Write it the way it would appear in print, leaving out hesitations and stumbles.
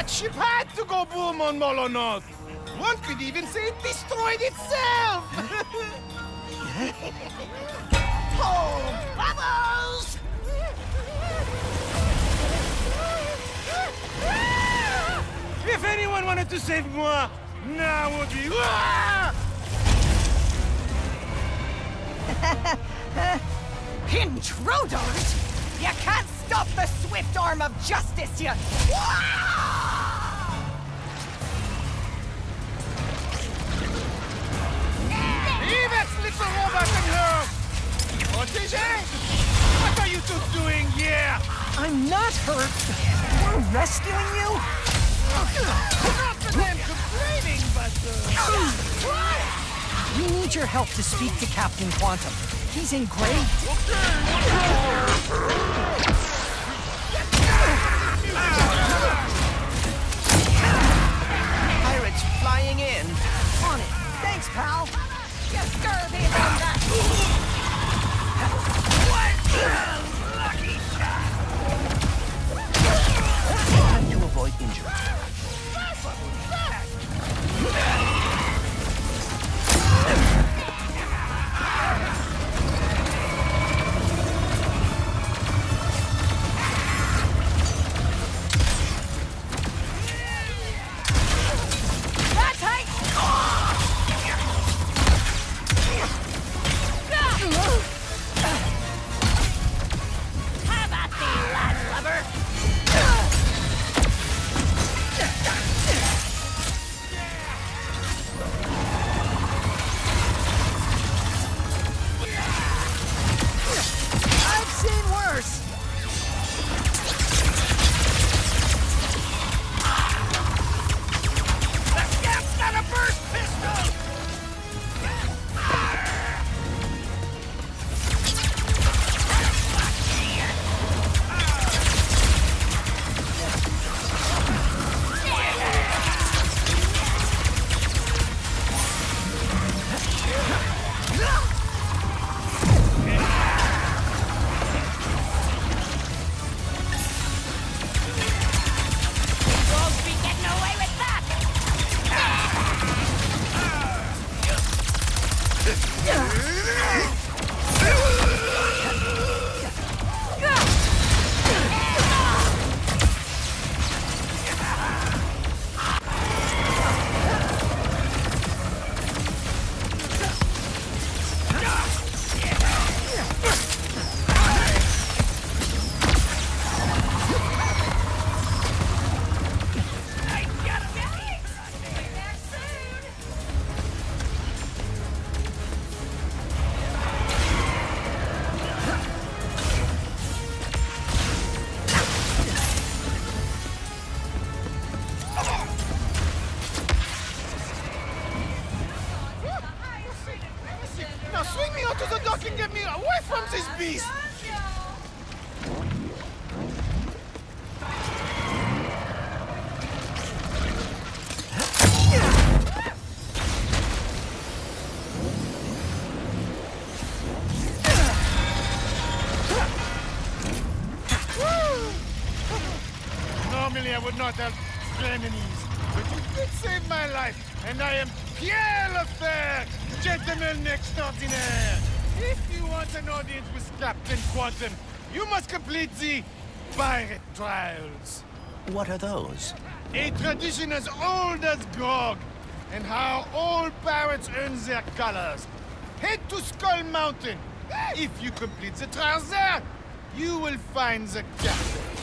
That ship had to go boom on Molonoth. One could even say it destroyed itself. Oh, Bubbles! If anyone wanted to save moi, now would be... Intruders! You can't stop the swift arm of justice, you... Rivet's little robot in here! Protégé? What are you two doing here? I'm not hurt. We're rescuing you? Not that I'm complaining, but... We need your help to speak to Captain Quantum. He's in great... Pirates flying in. On it. Thanks, pal. You scurvy lumber. What? Lucky shot. Time to avoid injury. Swing me onto the dock and get me away from this beast! Normally I would not have enemies, but you did save my life, and I am Pierre Lefebvre, gentleman extraordinaire. If you want an audience with Captain Quantum, you must complete the pirate trials. What are those? A tradition as old as Grog, and how all pirates earn their colors. Head to Skull Mountain. If you complete the trials there, you will find the captain.